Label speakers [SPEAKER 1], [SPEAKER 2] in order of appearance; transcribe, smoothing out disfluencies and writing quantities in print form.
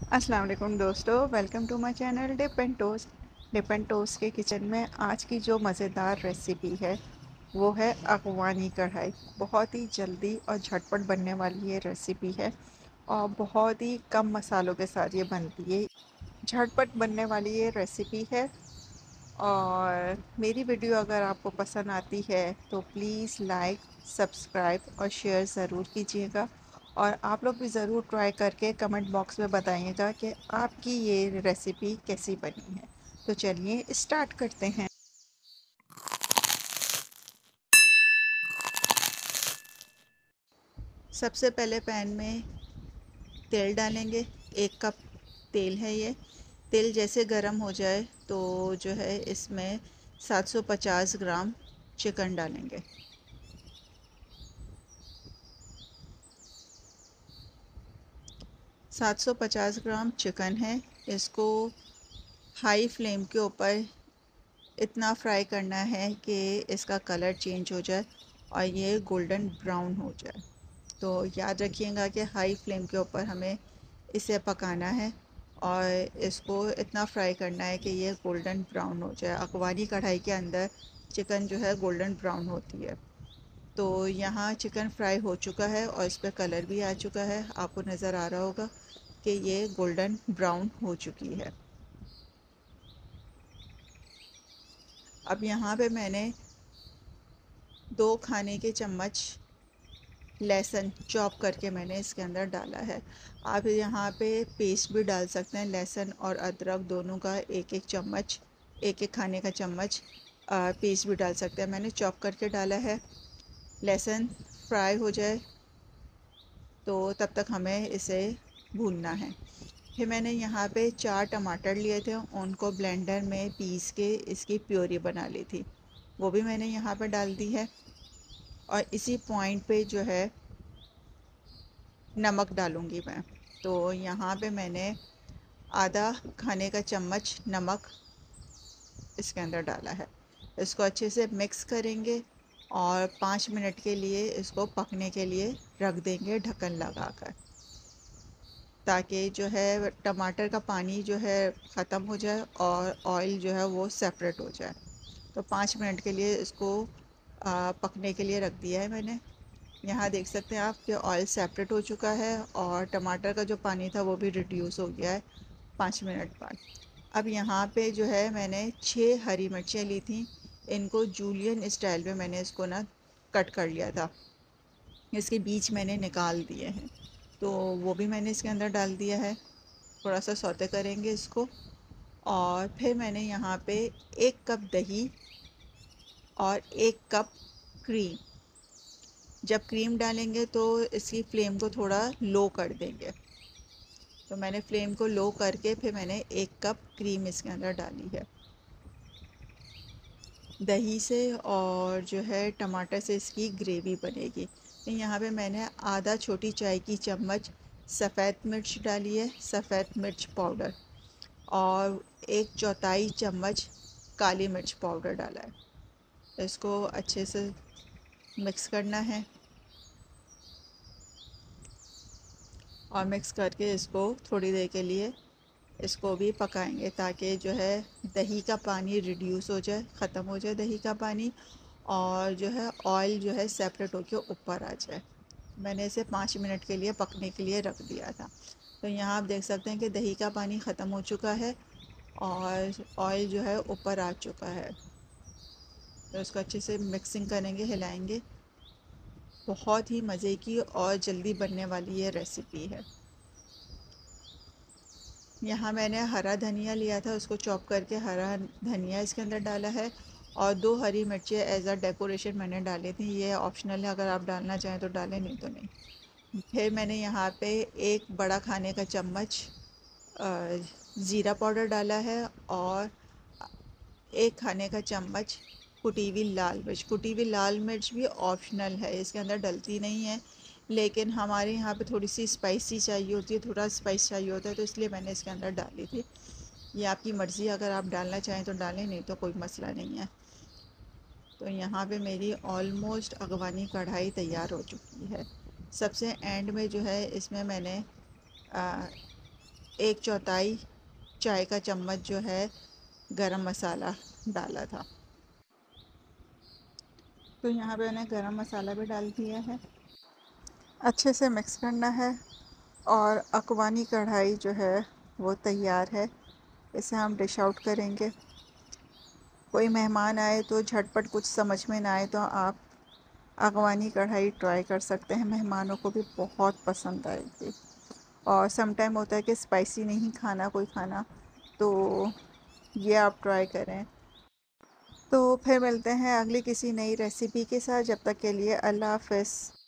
[SPEAKER 1] अस्सलाम वालेकुम दोस्तों, welcome to my channel dip and toast के किचन में आज की जो मज़ेदार रेसिपी है वो है अफ़गानी कढ़ाई। बहुत ही जल्दी और झटपट बनने वाली ये रेसिपी है और बहुत ही कम मसालों के साथ ये बनती है। झटपट बनने वाली ये रेसिपी है और मेरी वीडियो अगर आपको पसंद आती है तो प्लीज़ लाइक, सब्सक्राइब और शेयर ज़रूर कीजिएगा और आप लोग भी ज़रूर ट्राई करके कमेंट बॉक्स में बताइएगा कि आपकी ये रेसिपी कैसी बनी है। तो चलिए स्टार्ट करते हैं। सबसे पहले पैन में तेल डालेंगे। 1 कप तेल है ये। तेल जैसे गर्म हो जाए तो जो है इसमें 750 ग्राम चिकन डालेंगे। 750 ग्राम चिकन है। इसको हाई फ्लेम के ऊपर इतना फ्राई करना है कि इसका कलर चेंज हो जाए और ये गोल्डन ब्राउन हो जाए। तो याद रखिएगा कि हाई फ्लेम के ऊपर हमें इसे पकाना है और इसको इतना फ्राई करना है कि ये गोल्डन ब्राउन हो जाए। अफगानी कढ़ाई के अंदर चिकन जो है गोल्डन ब्राउन होती है। तो यहाँ चिकन फ्राई हो चुका है और इस पर कलर भी आ चुका है। आपको नज़र आ रहा होगा कि ये गोल्डन ब्राउन हो चुकी है। अब यहाँ पे मैंने 2 खाने के चम्मच लहसुन चॉप करके मैंने इसके अंदर डाला है। आप यहाँ पे पेस्ट भी डाल सकते हैं, लहसुन और अदरक दोनों का एक एक चम्मच, एक एक खाने का चम्मच पेस्ट भी डाल सकते हैं। मैंने चॉप करके डाला है। लहसुन फ्राई हो जाए तो तब तक हमें इसे भूनना है। फिर मैंने यहाँ पे 4 टमाटर लिए थे, उनको ब्लेंडर में पीस के इसकी प्योरी बना ली थी, वो भी मैंने यहाँ पे डाल दी है। और इसी पॉइंट पे जो है नमक डालूँगी मैं। तो यहाँ पे मैंने आधा खाने का चम्मच नमक इसके अंदर डाला है। इसको अच्छे से मिक्स करेंगे और 5 मिनट के लिए इसको पकने के लिए रख देंगे ढक्कन लगाकर, ताकि जो है टमाटर का पानी जो है ख़त्म हो जाए और ऑयल जो है वो सेपरेट हो जाए। तो 5 मिनट के लिए इसको पकने के लिए रख दिया है मैंने। यहाँ देख सकते हैं आप कि ऑयल सेपरेट हो चुका है और टमाटर का जो पानी था वो भी रिड्यूस हो गया है 5 मिनट बाद। अब यहाँ पे जो है मैंने 6 हरी मिर्चें ली थी। इनको जूलियन स्टाइल में मैंने इसको ना कट कर लिया था। इसके बीच मैंने निकाल दिए हैं, तो वो भी मैंने इसके अंदर डाल दिया है। थोड़ा सा सौते करेंगे इसको। और फिर मैंने यहाँ पे 1 कप दही और 1 कप क्रीम। जब क्रीम डालेंगे तो इसकी फ्लेम को थोड़ा लो कर देंगे। तो मैंने फ्लेम को लो करके फिर मैंने 1 कप क्रीम इसके अंदर डाली है। दही से और जो है टमाटर से इसकी ग्रेवी बनेगी। तो यहाँ पे मैंने आधा छोटी चाय की चम्मच सफ़ेद मिर्च डाली है, सफ़ेद मिर्च पाउडर, और 1/4 चम्मच काली मिर्च पाउडर डाला है। इसको अच्छे से मिक्स करना है और मिक्स करके इसको थोड़ी देर के लिए इसको भी पकाएंगे, ताकि जो है दही का पानी रिड्यूस हो जाए, ख़त्म हो जाए दही का पानी, और जो है ऑयल जो है सेपरेट होकर ऊपर आ जाए। मैंने इसे 5 मिनट के लिए पकने के लिए रख दिया था। तो यहाँ आप देख सकते हैं कि दही का पानी ख़त्म हो चुका है और ऑयल जो है ऊपर आ चुका है। तो इसको अच्छे से मिक्सिंग करेंगे, हिलाएंगे। बहुत ही मज़े की और जल्दी बनने वाली ये रेसिपी है। यहाँ मैंने हरा धनिया लिया था, उसको चॉप करके हरा धनिया इसके अंदर डाला है, और 2 हरी मिर्चें एज अ डेकोरेशन मैंने डाली थी। ये ऑप्शनल है, अगर आप डालना चाहें तो डालें, नहीं तो नहीं। फिर मैंने यहाँ पे 1 बड़ा खाने का चम्मच ज़ीरा पाउडर डाला है और 1 खाने का चम्मच कुटी हुई लाल मिर्च। कुटी हुई लाल मिर्च भी ऑप्शनल है, इसके अंदर डलती नहीं है, लेकिन हमारे यहाँ पे थोड़ी सी स्पाइसी चाहिए होती है, थोड़ा स्पाइस चाहिए होता है, तो इसलिए मैंने इसके अंदर डाली थी। ये आपकी मर्ज़ी, अगर आप डालना चाहें तो डालें, नहीं तो कोई मसला नहीं है। तो यहाँ पे मेरी ऑलमोस्ट अगवानी कढ़ाई तैयार हो चुकी है। सबसे एंड में जो है इसमें मैंने एक चौथाई चाय का चम्मच जो है गरम मसाला डाला था। तो यहाँ पे मैंने गरम मसाला भी डाल दिया है। अच्छे से मिक्स करना है और अकवानी कढ़ाई जो है वो तैयार है। इसे हम डिश आउट करेंगे। कोई मेहमान आए तो झटपट कुछ समझ में ना आए तो आप अगवानी कढ़ाई ट्राई कर सकते हैं, मेहमानों को भी बहुत पसंद आएगी। और सम टाइम होता है कि स्पाइसी नहीं खाना कोई खाना, तो ये आप ट्राई करें। तो फिर मिलते हैं अगली किसी नई रेसिपी के साथ। जब तक के लिए अल्लाह हाफ़िज़।